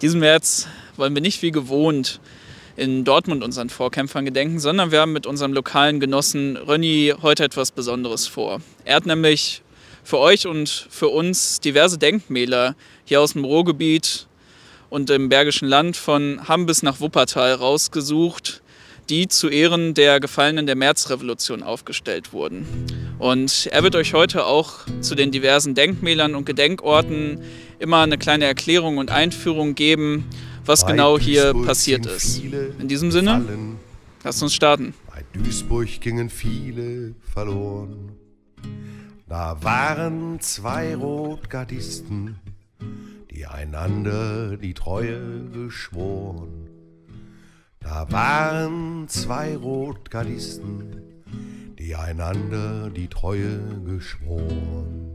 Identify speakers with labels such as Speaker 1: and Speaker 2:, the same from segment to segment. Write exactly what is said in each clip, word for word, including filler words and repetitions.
Speaker 1: Diesen März wollen wir nicht wie gewohnt in Dortmund unseren Vorkämpfern gedenken, sondern wir haben mit unserem lokalen Genossen Rönni heute etwas Besonderes vor. Er hat nämlich für euch und für uns diverse Denkmäler hier aus dem Ruhrgebiet und im Bergischen Land von Hamm bis nach Wuppertal rausgesucht, die zu Ehren der Gefallenen der Märzrevolution aufgestellt wurden. Und er wird euch heute auch zu den diversen Denkmälern und Gedenkorten immer eine kleine Erklärung und Einführung geben, was bei genau hier Duisburg passiert ist. In diesem Sinne, gefallen. Lasst uns starten.
Speaker 2: Bei Duisburg gingen viele verloren. Da waren zwei Rotgardisten, die einander die Treue geschworen. Da waren zwei Rotgardisten, die einander die Treue geschworen.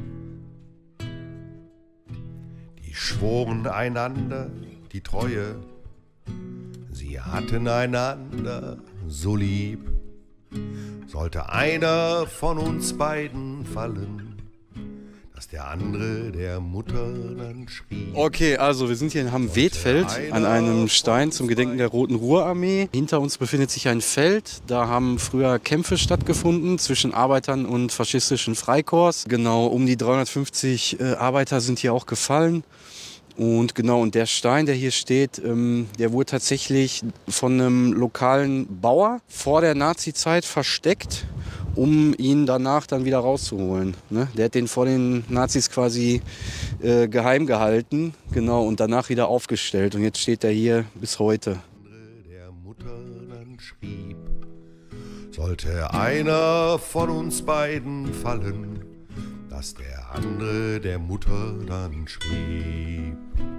Speaker 2: Die schworen einander die Treue, sie hatten einander so lieb. Sollte einer von uns beiden fallen, dass der andere der Mutter dann schrieb.
Speaker 3: Okay, also wir sind hier in Hamm-Wedfeld an einem Stein zum Gedenken der Roten Ruhrarmee. Hinter uns befindet sich ein Feld. Da haben früher Kämpfe stattgefunden zwischen Arbeitern und faschistischen Freikorps. Genau, um die dreihundertfünfzig äh, Arbeiter sind hier auch gefallen. Und genau, und der Stein, der hier steht, ähm, der wurde tatsächlich von einem lokalen Bauer vor der Nazi-Zeit versteckt, um ihn danach dann wieder rauszuholen. Ne? Der hat den vor den Nazis quasi äh, geheim gehalten, genau, und danach wieder aufgestellt. Und jetzt steht er hier bis heute.
Speaker 2: Der Mutter dann schrieb, sollte einer von uns beiden fallen, dass der andere der Mutter dann schrieb.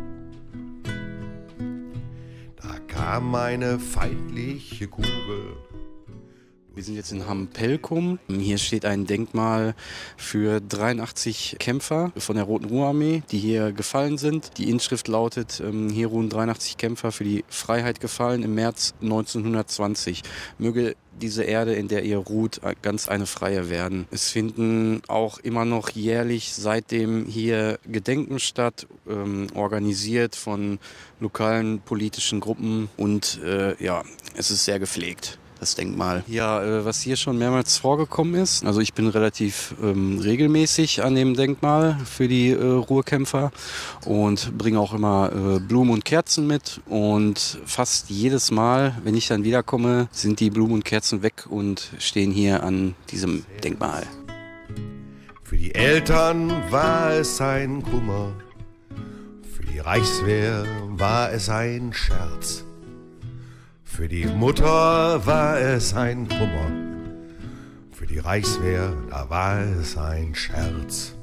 Speaker 2: Da kam eine feindliche Kugel.
Speaker 3: Wir sind jetzt in Hamm-Pelkum. Hier steht ein Denkmal für dreiundachtzig Kämpfer von der Roten Ruhrarmee, die hier gefallen sind. Die Inschrift lautet, hier ruhen dreiundachtzig Kämpfer für die Freiheit gefallen im März neunzehnhundertzwanzig. Möge diese Erde, in der ihr ruht, ganz eine freie werden. Es finden auch immer noch jährlich seitdem hier Gedenken statt, ähm, organisiert von lokalen politischen Gruppen und äh, ja, es ist sehr gepflegt. Das Denkmal. Ja, äh, was hier schon mehrmals vorgekommen ist, also ich bin relativ ähm, regelmäßig an dem Denkmal für die äh, Ruhrkämpfer und bringe auch immer äh, Blumen und Kerzen mit, und fast jedes Mal, wenn ich dann wiederkomme, sind die Blumen und Kerzen weg und stehen hier an diesem Denkmal.
Speaker 2: Für die Eltern war es ein Kummer, für die Reichswehr war es ein Scherz. Für die Mutter war es ein Kummer, für die Reichswehr, da war es ein Scherz.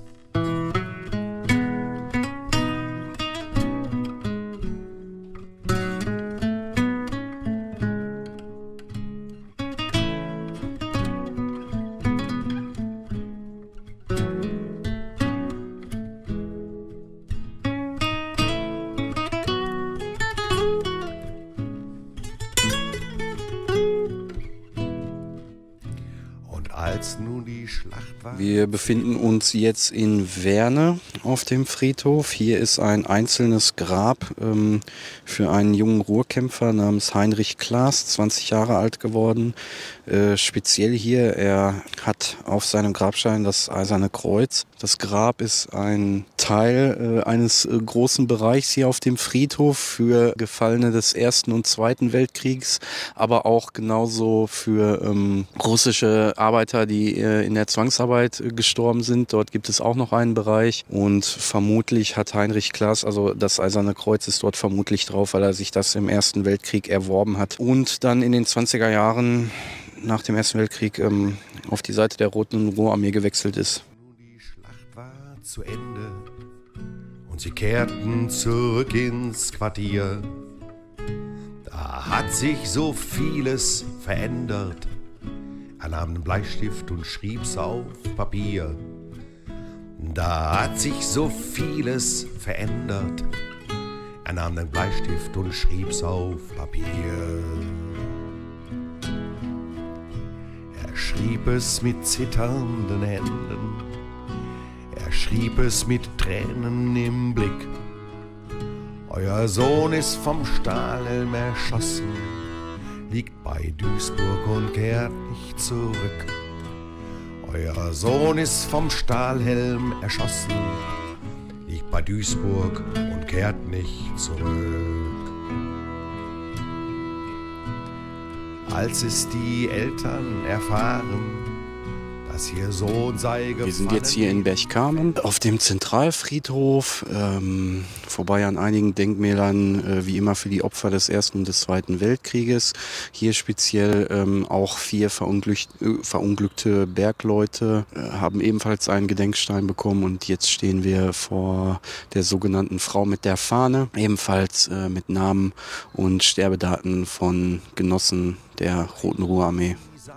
Speaker 2: Als nun die Schlacht war.
Speaker 3: Wir befinden uns jetzt in Werne auf dem Friedhof. Hier ist ein einzelnes Grab ähm, für einen jungen Ruhrkämpfer namens Heinrich Klaas, zwanzig Jahre alt geworden. Äh, speziell hier, er hat auf seinem Grabstein das Eiserne Kreuz. Das Grab ist ein Teil äh, eines äh, großen Bereichs hier auf dem Friedhof für Gefallene des Ersten und Zweiten Weltkriegs, aber auch genauso für ähm, russische Arbeiter, die äh, in der Zwangsarbeit äh, gestorben sind. Dort gibt es auch noch einen Bereich, und vermutlich hat Heinrich Klaas, also das Eiserne Kreuz ist dort vermutlich drauf, weil er sich das im Ersten Weltkrieg erworben hat und dann in den zwanziger Jahren nach dem Ersten Weltkrieg ähm, auf die Seite der Roten Ruhrarmee gewechselt ist.
Speaker 2: Die Schlacht war zu Ende und sie kehrten zurück ins Quartier. Da hat sich so vieles verändert. Er nahm den Bleistift und schrieb's auf Papier. Da hat sich so vieles verändert. Er nahm den Bleistift und schrieb's auf Papier. Er schrieb es mit zitternden Händen. Er schrieb es mit Tränen im Blick. Euer Sohn ist vom Stahlhelm erschossen, liegt bei Duisburg und kehrt nicht zurück. Euer Sohn ist vom Stahlhelm erschossen, liegt bei Duisburg und kehrt nicht zurück. Als es die Eltern erfahren, dass ihr Sohn sei gefallen.
Speaker 3: Wir sind jetzt hier in Berchtesgaden auf dem Zentralfriedhof, ähm, vorbei an einigen Denkmälern, äh, wie immer für die Opfer des Ersten und des Zweiten Weltkrieges. Hier speziell ähm, auch vier verunglück äh, verunglückte Bergleute äh, haben ebenfalls einen Gedenkstein bekommen und jetzt stehen wir vor der sogenannten Frau mit der Fahne, ebenfalls äh, mit Namen und Sterbedaten von Genossen der Roten Ruhrarmee.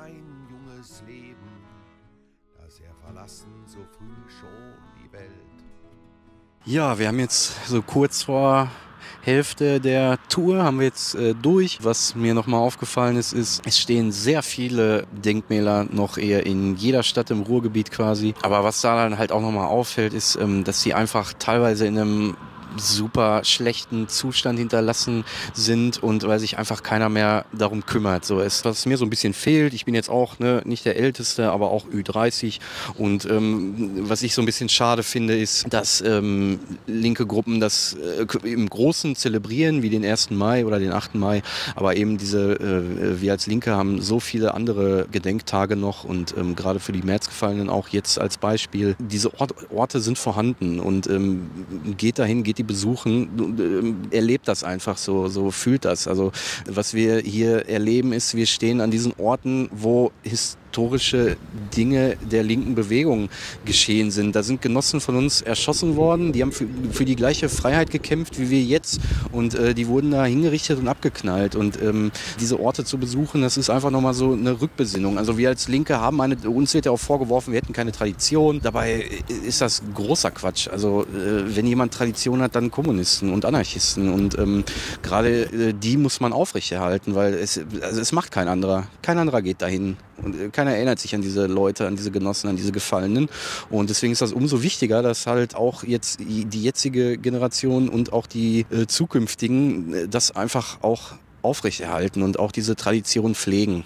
Speaker 3: Ja, wir haben jetzt so kurz vor Hälfte der Tour haben wir jetzt äh, durch. Was mir nochmal aufgefallen ist, ist, es stehen sehr viele Denkmäler noch eher in jeder Stadt im Ruhrgebiet quasi. Aber was da dann halt auch nochmal auffällt, ist, ähm, dass sie einfach teilweise in einem super schlechten Zustand hinterlassen sind und weil sich einfach keiner mehr darum kümmert. So, es, was mir so ein bisschen fehlt, ich bin jetzt auch ne, nicht der Älteste, aber auch Ü dreißig und ähm, was ich so ein bisschen schade finde, ist, dass ähm, linke Gruppen das äh, im Großen zelebrieren, wie den ersten Mai oder den achten Mai, aber eben diese, äh, wir als Linke haben so viele andere Gedenktage noch und ähm, gerade für die Märzgefallenen auch jetzt als Beispiel, diese Ort, Orte sind vorhanden und ähm, geht dahin, geht die besuchen, erlebt das einfach so, so fühlt das. Also was wir hier erleben ist, wir stehen an diesen Orten, wo historische Dinge der linken Bewegung geschehen sind. Da sind Genossen von uns erschossen worden, die haben für, für die gleiche Freiheit gekämpft wie wir jetzt und äh, die wurden da hingerichtet und abgeknallt und ähm, diese Orte zu besuchen, das ist einfach nochmal so eine Rückbesinnung. Also wir als Linke haben eine, uns wird ja auch vorgeworfen, wir hätten keine Tradition. Dabei ist das großer Quatsch. Also äh, wenn jemand Tradition hat, dann Kommunisten und Anarchisten und ähm, gerade äh, die muss man aufrechterhalten, weil es, also es macht kein anderer. Kein anderer geht dahin. Und keiner erinnert sich an diese Leute, an diese Genossen, an diese Gefallenen. Und deswegen ist das umso wichtiger, dass halt auch jetzt die jetzige Generation und auch die äh, zukünftigen äh, das einfach auch aufrechterhalten und auch diese Tradition pflegen.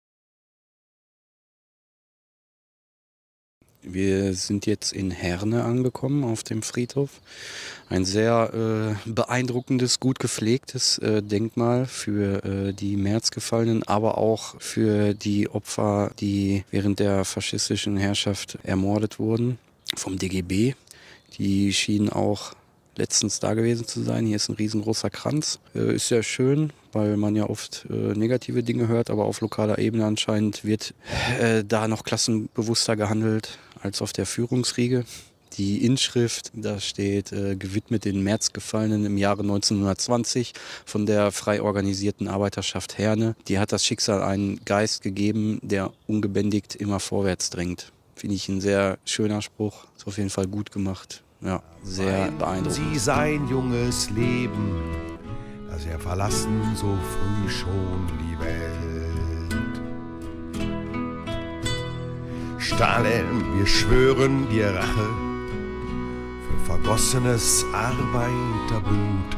Speaker 3: Wir sind jetzt in Herne angekommen auf dem Friedhof. Ein sehr äh, beeindruckendes, gut gepflegtes äh, Denkmal für äh, die Märzgefallenen, aber auch für die Opfer, die während der faschistischen Herrschaft ermordet wurden vom D G B. Die schienen auch letztens da gewesen zu sein. Hier ist ein riesengroßer Kranz. Äh, ist sehr schön, weil man ja oft äh, negative Dinge hört, aber auf lokaler Ebene anscheinend wird äh, da noch klassenbewusster gehandelt als auf der Führungsriege. Die Inschrift, da steht äh, gewidmet den Märzgefallenen im Jahre neunzehnhundertzwanzig von der frei organisierten Arbeiterschaft Herne. Die hat das Schicksal einen Geist gegeben, der ungebändigt immer vorwärts drängt. Finde ich ein sehr schöner Spruch. Ist auf jeden Fall gut gemacht. Ja, sehr beeindruckend.
Speaker 2: Sie sein junges Leben, dass er verlassen so früh schon die Welt. Stahlhelm, wir schwören dir Rache für vergossenes Arbeiterblut.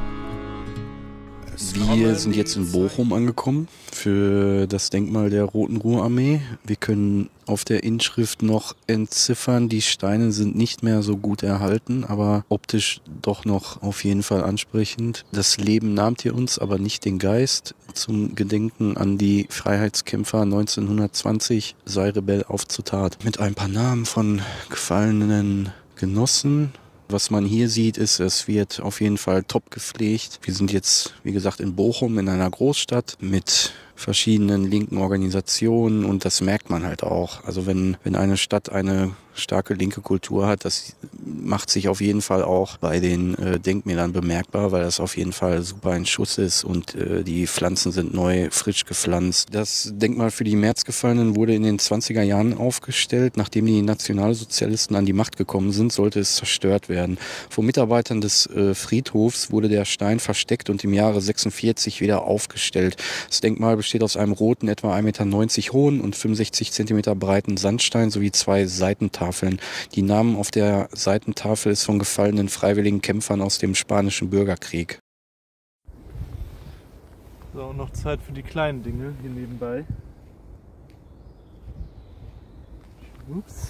Speaker 3: Wir sind jetzt in Bochum angekommen für das Denkmal der Roten Ruhrarmee. Wir können auf der Inschrift noch entziffern, die Steine sind nicht mehr so gut erhalten, aber optisch doch noch auf jeden Fall ansprechend. Das Leben nahmt ihr uns, aber nicht den Geist. Zum Gedenken an die Freiheitskämpfer neunzehnhundertzwanzig sei Rebell auf zur Tat. Mit ein paar Namen von gefallenen Genossen. Was man hier sieht, ist, es wird auf jeden Fall top gepflegt. Wir sind jetzt, wie gesagt, in Bochum, in einer Großstadt mit verschiedenen linken Organisationen und das merkt man halt auch. Also wenn, wenn eine Stadt eine starke linke Kultur hat, das macht sich auf jeden Fall auch bei den äh, Denkmälern bemerkbar, weil das auf jeden Fall super ein Schuss ist und äh, die Pflanzen sind neu, frisch gepflanzt. Das Denkmal für die Märzgefallenen wurde in den zwanziger Jahren aufgestellt. Nachdem die Nationalsozialisten an die Macht gekommen sind, sollte es zerstört werden. Von Mitarbeitern des äh, Friedhofs wurde der Stein versteckt und im Jahre sechsundvierzig wieder aufgestellt. Das Denkmal besteht aus einem roten, etwa ein Meter neunzig hohen und fünfundsechzig Zentimeter breiten Sandstein sowie zwei Seitentafeln. Die Namen auf der Seitentafel ist von gefallenen freiwilligen Kämpfern aus dem Spanischen Bürgerkrieg.
Speaker 4: So, und noch Zeit für die kleinen Dinge hier nebenbei. Ups.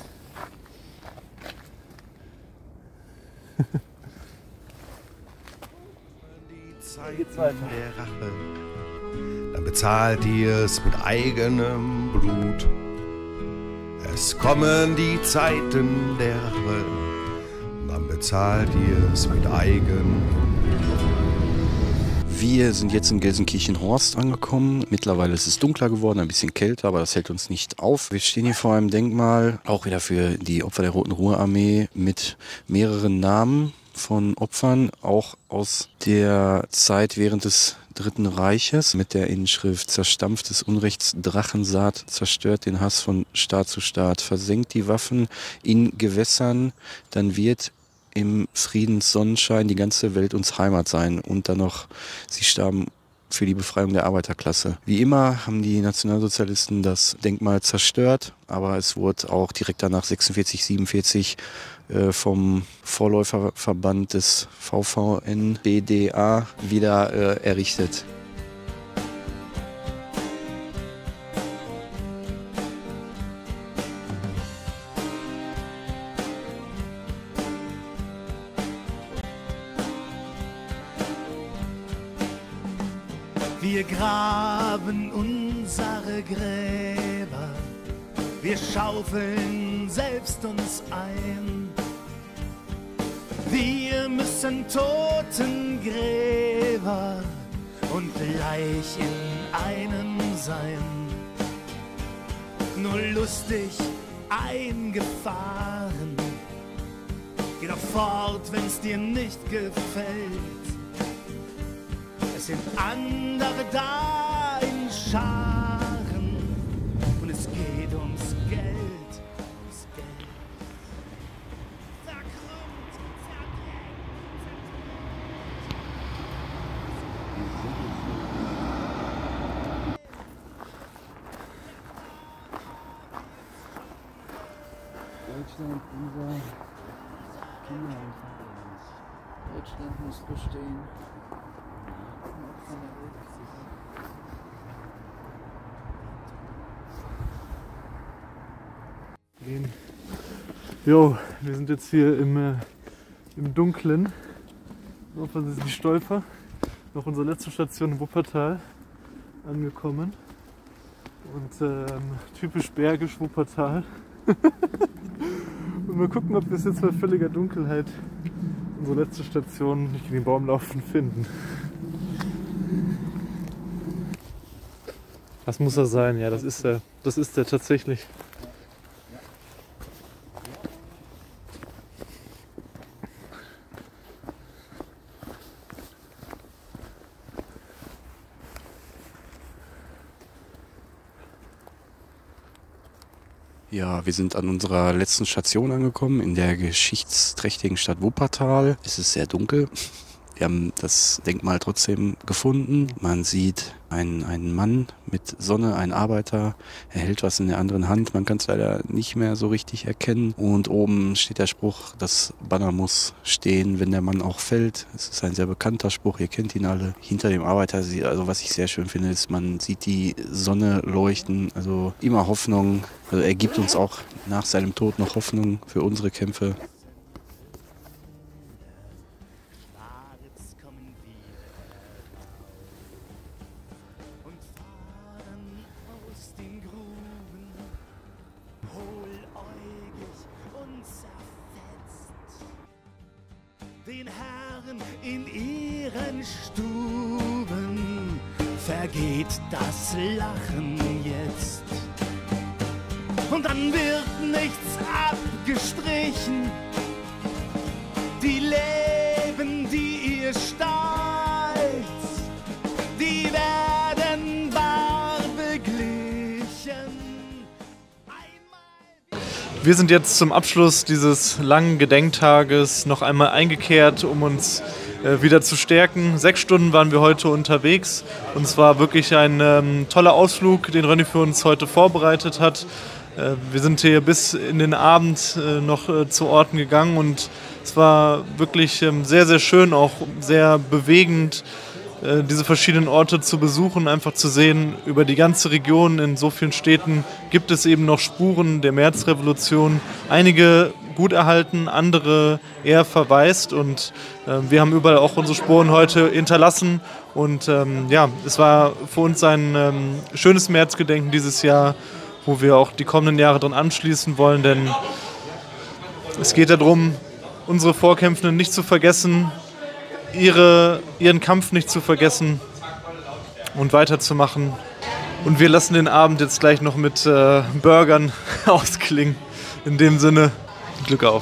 Speaker 2: Die Zeit der Rache, dann bezahlt ihr es mit eigenem Blut. Es kommen die Zeiten der Rache, dann bezahlt ihr es mit eigenem Blut.
Speaker 3: Wir sind jetzt in Gelsenkirchen-Horst angekommen. Mittlerweile ist es dunkler geworden, ein bisschen kälter, aber das hält uns nicht auf. Wir stehen hier vor einem Denkmal, auch wieder für die Opfer der Roten Ruhrarmee, mit mehreren Namen von Opfern, auch aus der Zeit während des Dritten Reiches, mit der Inschrift: Zerstampftes Unrechts Drachensaat, zerstört den Hass von Staat zu Staat, versenkt die Waffen in Gewässern, dann wird im Friedenssonnenschein die ganze Welt uns Heimat sein. Und dann noch, sie starben für die Befreiung der Arbeiterklasse. Wie immer haben die Nationalsozialisten das Denkmal zerstört, aber es wurde auch direkt danach sechsundvierzig, siebenundvierzig äh, vom Vorläuferverband des V V N B D A wieder äh, errichtet.
Speaker 5: Wir graben unsere Gräber, wir schaufeln selbst uns ein. Wir müssen Totengräber und gleich in einem sein. Nur lustig eingefahren, geh doch fort, wenn's dir nicht gefällt. Es sind andere da in Scharen und es geht ums Geld, ums Geld. Zerkrümmt,
Speaker 3: Deutschland, unser Kinderheim.
Speaker 1: Deutschland muss bestehen.
Speaker 4: Jo, wir sind jetzt hier im, äh, im Dunkeln. Auf was ist die Stolper? Noch unsere letzte Station in Wuppertal angekommen. Und ähm, typisch bergisch Wuppertal. Und mal gucken, ob wir es jetzt bei völliger Dunkelheit unsere letzte Station nicht in den Baum laufen finden. Das muss er sein, ja, das ist er. Das ist er tatsächlich.
Speaker 3: Ja, wir sind an unserer letzten Station angekommen, in der geschichtsträchtigen Stadt Wuppertal. Es ist sehr dunkel. Wir haben das Denkmal trotzdem gefunden. Man sieht einen, einen Mann mit Sonne, einen Arbeiter. Er hält was in der anderen Hand. Man kann es leider nicht mehr so richtig erkennen. Und oben steht der Spruch, das Banner muss stehen, wenn der Mann auch fällt. Es ist ein sehr bekannter Spruch, ihr kennt ihn alle. Hinter dem Arbeiter, also was ich sehr schön finde, ist, man sieht die Sonne leuchten. Also immer Hoffnung. Also er gibt uns auch nach seinem Tod noch Hoffnung für unsere Kämpfe.
Speaker 5: Den Herren in ihren Stuben vergeht das Lachen jetzt. Und dann wird nichts abgestrichen. Die Leben, die ihr stolz, die werden bar beglichen.
Speaker 4: Wir sind jetzt zum Abschluss dieses langen Gedenktages noch einmal eingekehrt, um uns äh, wieder zu stärken. Sechs Stunden waren wir heute unterwegs und es war wirklich ein ähm, toller Ausflug, den Rönni für uns heute vorbereitet hat. Äh, wir sind hier bis in den Abend äh, noch äh, zu Orten gegangen und es war wirklich ähm, sehr, sehr schön, auch sehr bewegend, äh, diese verschiedenen Orte zu besuchen, einfach zu sehen, über die ganze Region in so vielen Städten gibt es eben noch Spuren der Märzrevolution. Einige gut erhalten, andere eher verwaist und äh, wir haben überall auch unsere Spuren heute hinterlassen und ähm, ja, es war für uns ein ähm, schönes Märzgedenken dieses Jahr, wo wir auch die kommenden Jahre dran anschließen wollen, denn es geht darum, unsere Vorkämpfenden nicht zu vergessen, ihre, ihren Kampf nicht zu vergessen und weiterzumachen. Und wir lassen den Abend jetzt gleich noch mit äh, Burgern ausklingen. In dem Sinne, Glück auf.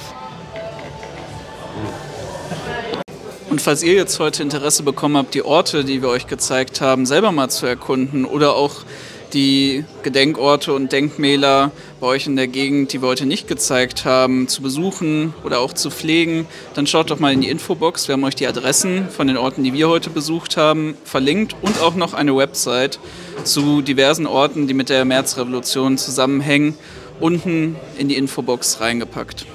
Speaker 1: Und falls ihr jetzt heute Interesse bekommen habt, die Orte, die wir euch gezeigt haben, selber mal zu erkunden oder auch die Gedenkorte und Denkmäler bei euch in der Gegend, die wir heute nicht gezeigt haben, zu besuchen oder auch zu pflegen, dann schaut doch mal in die Infobox. Wir haben euch die Adressen von den Orten, die wir heute besucht haben, verlinkt und auch noch eine Website zu diversen Orten, die mit der Märzrevolution zusammenhängen, unten in die Infobox reingepackt.